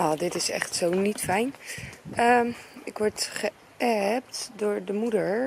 Ah, dit is echt zo niet fijn. Ik word geappt door de moeder.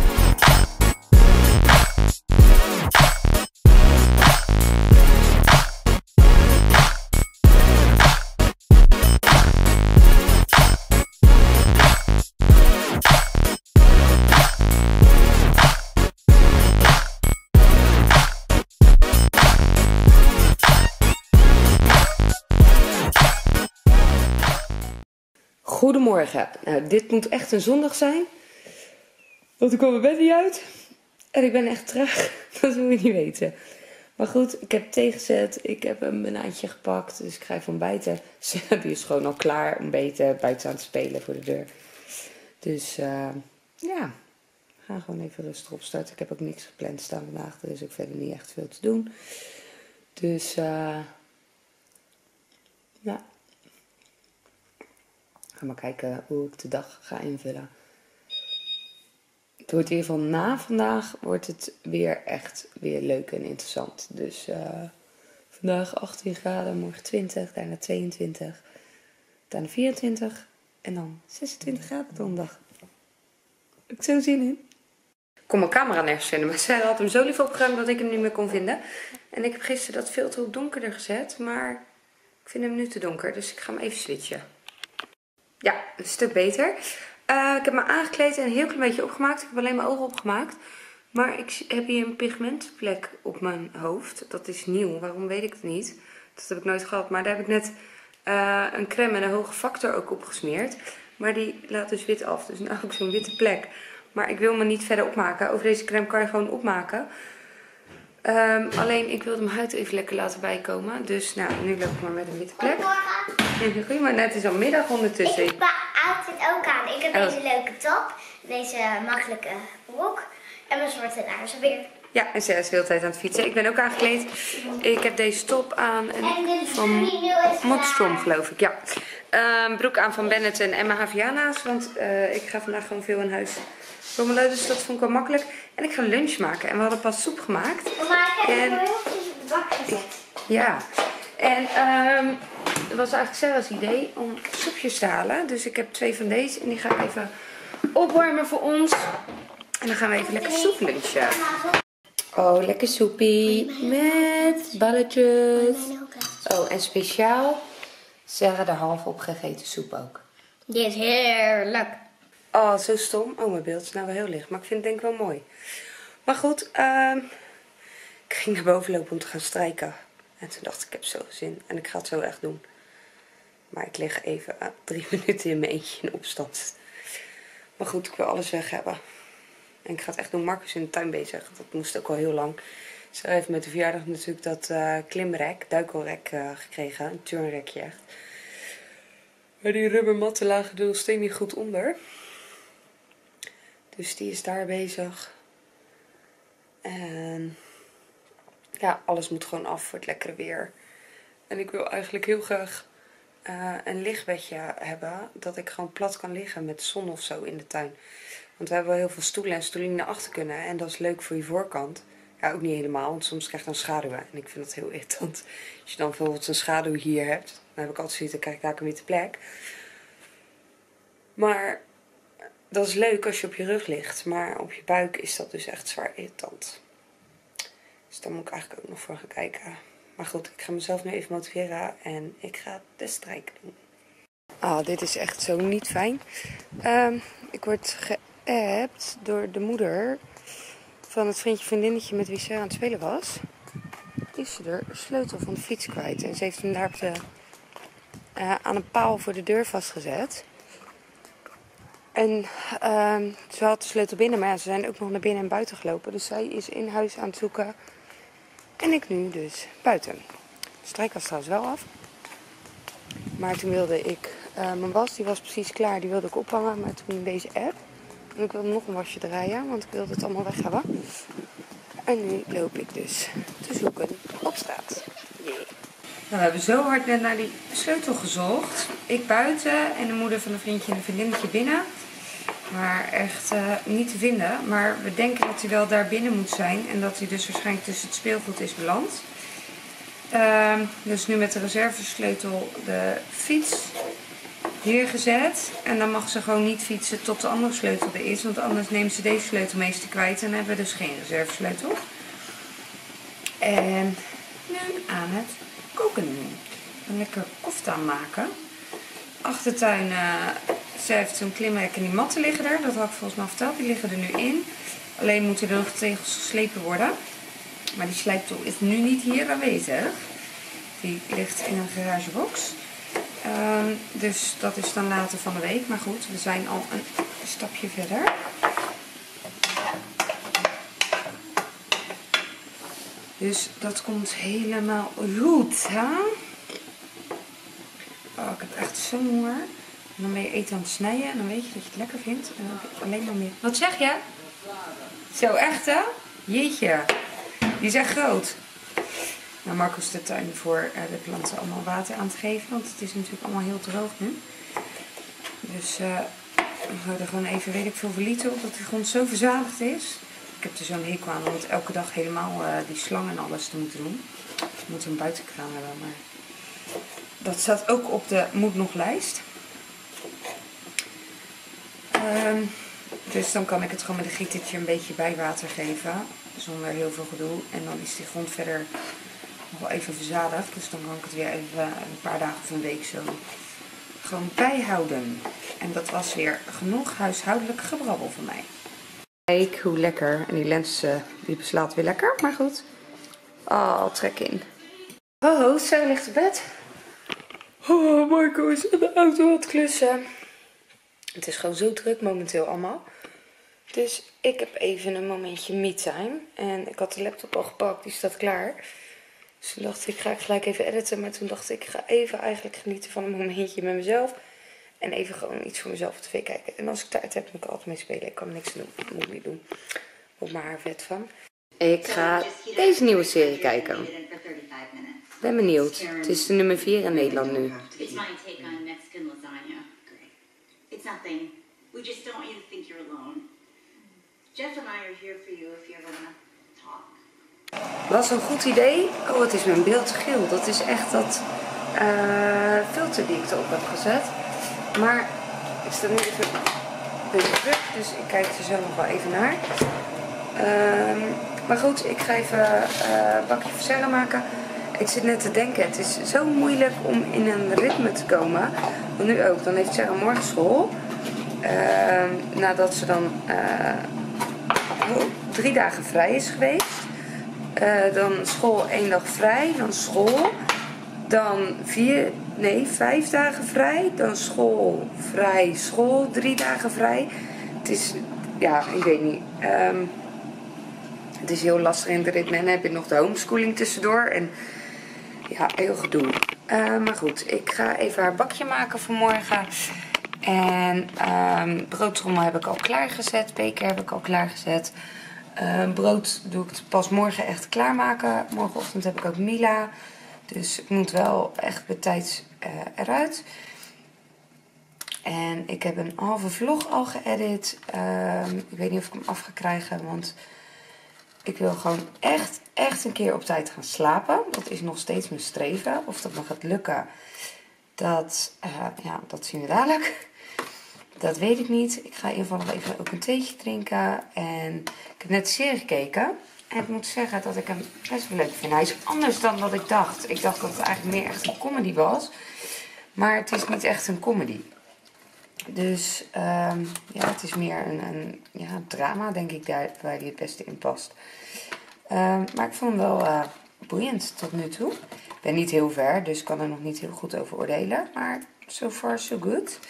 Goedemorgen. Nou, dit moet echt een zondag zijn. Want ik kwam mijn bed niet uit. En ik ben echt traag. Dat wil je niet weten. Maar goed, ik heb thee gezet. Ik heb een banaantje gepakt. Dus ik ga even ontbijten. Sebby is gewoon al klaar ontbeten. Buiten aan het spelen voor de deur. Dus ja. We gaan gewoon even rustig opstarten. Ik heb ook niks gepland staan vandaag. Er is ook verder niet echt veel te doen. Dus ja. Ga maar kijken hoe ik de dag ga invullen. Het wordt in ieder geval na vandaag wordt het weer echt weer leuk en interessant. Dus vandaag 18 graden, morgen 20, daarna 22, daarna 24 en dan 26 graden donderdag. Heb ik zo zin in. Ik kon mijn camera nergens vinden, maar zij had hem zo lief opgeruimd dat ik hem niet meer kon vinden. En ik heb gisteren dat filter op donkerder gezet, maar ik vind hem nu te donker, dus ik ga hem even switchen. Ja, een stuk beter. Ik heb me aangekleed en een heel klein beetje opgemaakt. Ik heb alleen mijn ogen opgemaakt. Maar ik heb hier een pigmentvlek op mijn hoofd. Dat is nieuw. Waarom weet ik het niet. Dat heb ik nooit gehad. Maar daar heb ik net een crème en een hoge factor ook op gesmeerd. Maar die laat dus wit af. Dus nu heb ik zo'n witte plek. Maar ik wil me niet verder opmaken. Over deze crème kan je gewoon opmaken. Alleen ik wilde mijn huid even lekker laten bijkomen. Dus nou, nu loop ik maar met een witte plek. Goedemorgen. Maar net is al middag ondertussen. Ik heb mijn outfit ook aan. Ik heb deze leuke top, deze makkelijke broek en mijn zwarte laarzen weer. Ja, en zij is de hele tijd aan het fietsen. Ik ben ook aangekleed. Ik heb deze top aan. En van Modstrom, geloof ik. Ja. Broek aan van Benetton en mijn Haviana's. Want ik ga vandaag gewoon veel in huis rommelen. Dus dat vond ik wel makkelijk. En ik ga lunch maken. En we hadden pas soep gemaakt. Maar ik heb heel veel in de bak gezet. Ja. En het was eigenlijk Sarah's idee om soepjes te halen. Dus ik heb 2 van deze. En die ga ik even opwarmen voor ons. En dan gaan we even lekker soep lunchen. Oh, lekker soepie. Met balletjes. Oh, en speciaal Sarah de half opgegeten soep ook. Die is heerlijk. Oh, zo stom. Oh, mijn beeld is nou wel heel licht. Maar ik vind het denk ik wel mooi. Maar goed, ik ging naar boven lopen om te gaan strijken. En toen dacht ik heb zo zin. En ik ga het zo echt doen. Maar ik lig even 3 minuten in mijn eentje in opstand. Maar goed, ik wil alles weg hebben. En ik ga het echt doen. Marcus in de tuin bezig. Dat moest ook al heel lang. Ze heeft met de verjaardag natuurlijk dat klimrek, duikelrek gekregen. Een turnrekje echt. Maar die rubbermatten lagen er nog steeds niet goed onder. Dus die is daar bezig. En ja, alles moet gewoon af voor het lekkere weer. En ik wil eigenlijk heel graag een lichtbedje hebben. Dat ik gewoon plat kan liggen met zon of zo in de tuin. Want we hebben wel heel veel stoelen en stoelen die naar achter kunnen. En dat is leuk voor je voorkant. Ja, ook niet helemaal, want soms krijg je dan schaduwen. En ik vind dat heel irritant. Als je dan bijvoorbeeld een schaduw hier hebt. Dan heb ik altijd zoiets, dan krijg ik daar een witte plek. Maar dat is leuk als je op je rug ligt. Maar op je buik is dat dus echt zwaar irritant. Dus daar moet ik eigenlijk ook nog voor gaan kijken. Maar goed, ik ga mezelf nu even motiveren. En ik ga de strijk doen. Ah, dit is echt zo niet fijn. Ik word geappt door de moeder van het vriendinnetje met wie ze aan het spelen was. Is ze de sleutel van de fiets kwijt. En ze heeft hem daar op de, aan een paal voor de deur vastgezet. En ze had de sleutel binnen, maar ja, ze zijn ook nog naar binnen en buiten gelopen. Dus zij is in huis aan het zoeken. En ik nu dus buiten. De strijk was trouwens wel af. Maar toen wilde ik mijn was, die was precies klaar, die wilde ik ophangen. Maar toen deze app. En ik wilde nog een wasje draaien, want ik wilde het allemaal weg hebben. En nu loop ik dus te zoeken op straat. Yeah. Nou, we hebben zo hard net naar die sleutel gezocht. Ik buiten en de moeder van een vriendje en een vriendinnetje binnen. Maar echt niet te vinden. Maar we denken dat hij wel daar binnen moet zijn. En dat hij dus waarschijnlijk tussen het speelgoed is beland. Dus nu met de reservesleutel de fiets hier gezet. En dan mag ze gewoon niet fietsen tot de andere sleutel er is. Want anders neemt ze deze sleutel meestal kwijt. En dan hebben we dus geen reservesleutel. En nu aan het koken. Een lekker koffie aanmaken. Achtertuin, ze heeft zo'n klimrek en die matten liggen er. Dat had ik volgens mij verteld. Die liggen er nu in. Alleen moeten er nog tegels geslepen worden. Maar die slijptool is nu niet hier aanwezig. Die ligt in een garagebox. Dus dat is dan later van de week. Maar goed, we zijn al een stapje verder. Dus dat komt helemaal goed, hè? Oh, ik heb echt zo'n honger. En dan ben je eten aan het snijden en dan weet je dat je het lekker vindt. En dan heb je alleen maar meer. Wat zeg je? Zo, echt hè? Jeetje. Die is echt groot. Nou, Marco is de tuin voor de planten allemaal water aan te geven. Want het is natuurlijk allemaal heel droog nu. Dus we houden gewoon even, weet ik veel, voor liter op dat die grond zo verzadigd is. Ik heb er zo'n hekel aan om het elke dag helemaal die slang en alles te moeten doen. We moeten een buitenkraan hebben, maar dat staat ook op de moet nog lijst. Dus dan kan ik het gewoon met een gietertje een beetje bijwater geven. Zonder heel veel gedoe. En dan is die grond verder nog wel even verzadigd. Dus dan kan ik het weer even een paar dagen of een week zo gewoon bijhouden. En dat was weer genoeg huishoudelijk gebrabbel van mij. Kijk hoe lekker. En die lens die beslaat weer lekker. Maar goed. Oh, trek in. Oh, zo ligt het bed. Oh, Marco is in de auto aan het klussen. Het is gewoon zo druk momenteel allemaal. Dus ik heb even een momentje me-time. En ik had de laptop al gepakt, die staat klaar. Dus toen dacht ik, ga ik gelijk even editen. Maar toen dacht ik, ga even eigenlijk genieten van een momentje met mezelf. En even gewoon iets voor mezelf op tv kijken. En als ik tijd heb, moet ik er altijd mee spelen. Ik kan er niks doen. Dat moet ik niet doen. Op mijn haar vet van. Ik ga deze nieuwe serie kijken. Ik ben benieuwd. Het is de nummer 4 in Nederland nu. It's my take on Mexican lasagna. Great. It's nothing. We just don't want you to think you're alone. Jeff and I are here for you if you ever want to talk. Was een goed idee. Oh, het is mijn beeld geel. Dat is echt dat filter die ik erop heb gezet. Maar ik sta nu even een beetje terug. Dus ik kijk er zo nog wel even naar. Maar goed, ik ga even een bakje verzellen maken. Ik zit net te denken, het is zo moeilijk om in een ritme te komen. Want nu ook, dan heeft Sarah morgen school. Nadat ze dan 3 dagen vrij is geweest. Dan school 1 dag vrij, dan school. Dan 5 dagen vrij. Dan school, vrij, school, 3 dagen vrij. Het is, ja, ik weet niet. Het is heel lastig in het ritme. En dan heb je nog de homeschooling tussendoor. En ja, heel gedoe. Maar goed, ik ga even haar bakje maken voor morgen. En broodtrommel heb ik al klaargezet. Beker heb ik al klaargezet. Brood doe ik pas morgen echt klaarmaken. Morgenochtend heb ik ook Mila. Dus ik moet wel echt betijds eruit. En ik heb een halve vlog al geëdit. Ik weet niet of ik hem af ga krijgen, want ik wil gewoon echt een keer op tijd gaan slapen. Dat is nog steeds mijn streven. Of dat me gaat lukken, dat zien we dadelijk. Dat weet ik niet. Ik ga in ieder geval nog even ook een theetje drinken. En ik heb net de serie gekeken. En ik moet zeggen dat ik hem best wel leuk vind. Hij is anders dan wat ik dacht. Ik dacht dat het eigenlijk meer echt een comedy was. Maar het is niet echt een comedy. Dus het is meer een drama, denk ik, waar hij het beste in past. Maar ik vond hem wel boeiend tot nu toe. Ik ben niet heel ver, dus ik kan er nog niet heel goed over oordelen. Maar so far so good.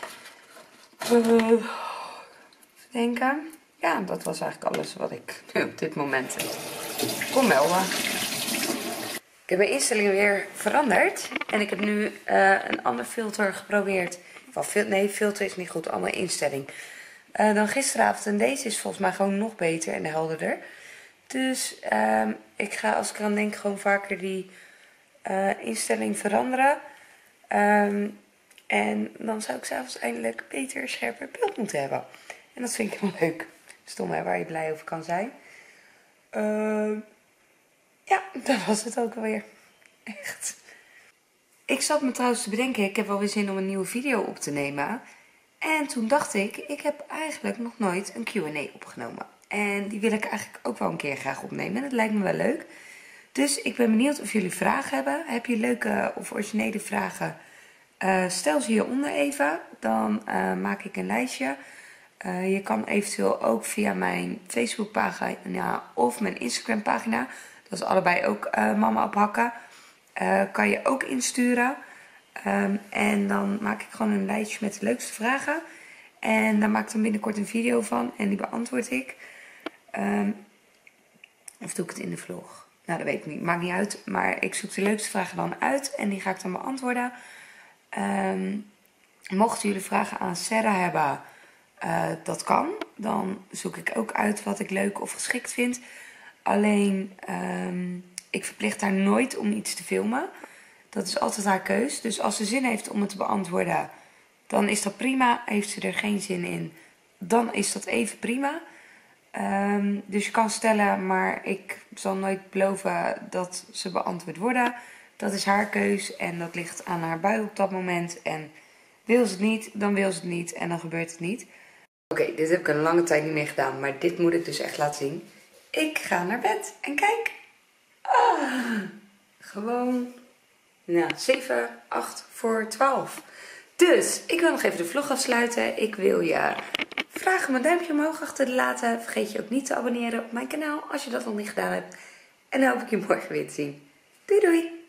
Even denken. Ja, dat was eigenlijk alles wat ik op dit moment kon melden. Ik heb mijn instellingen weer veranderd. En ik heb nu een ander filter geprobeerd. Filter is niet goed. Andere instelling. Dan gisteravond. En deze is volgens mij gewoon nog beter en helderder. Dus ik ga, als ik eraan denk, gewoon vaker die instelling veranderen. En dan zou ik s'avonds eindelijk beter, scherper beeld moeten hebben. En dat vind ik helemaal leuk. Stom hè, waar je blij over kan zijn. Ja, dat was het ook alweer. Echt. Ik zat me trouwens te bedenken, ik heb wel weer zin om een nieuwe video op te nemen. En toen dacht ik heb eigenlijk nog nooit een Q&A opgenomen. En die wil ik eigenlijk ook wel een keer graag opnemen. En dat lijkt me wel leuk. Dus ik ben benieuwd of jullie vragen hebben. Heb je leuke of originele vragen? Stel ze hieronder even. Dan maak ik een lijstje. Je kan eventueel ook via mijn Facebookpagina of mijn Instagram-pagina. Dat is allebei ook Mama op Hakken. Kan je ook insturen. En dan maak ik gewoon een lijstje met de leukste vragen. En daar maak ik dan binnenkort een video van. En die beantwoord ik. Of doe ik het in de vlog? Nou, dat weet ik niet. Maakt niet uit. Maar ik zoek de leukste vragen dan uit. En die ga ik dan beantwoorden. Mochten jullie vragen aan Sarah hebben, dat kan. Dan zoek ik ook uit wat ik leuk of geschikt vind. Alleen, ik verplicht haar nooit om iets te filmen. Dat is altijd haar keus. Dus als ze zin heeft om het te beantwoorden, dan is dat prima. Heeft ze er geen zin in, dan is dat even prima. Dus je kan stellen, maar ik zal nooit beloven dat ze beantwoord worden. Dat is haar keus en dat ligt aan haar bui op dat moment. En wil ze het niet, dan wil ze het niet en dan gebeurt het niet. Oké, dit heb ik een lange tijd niet meer gedaan, maar dit moet ik dus echt laten zien. Ik ga naar bed en kijk. Gewoon 7, 8 voor 12. Dus ik wil nog even de vlog afsluiten. Ik wil je vragen om een duimpje omhoog achter te laten. Vergeet je ook niet te abonneren op mijn kanaal als je dat nog niet gedaan hebt. En dan hoop ik je morgen weer te zien. Doei doei!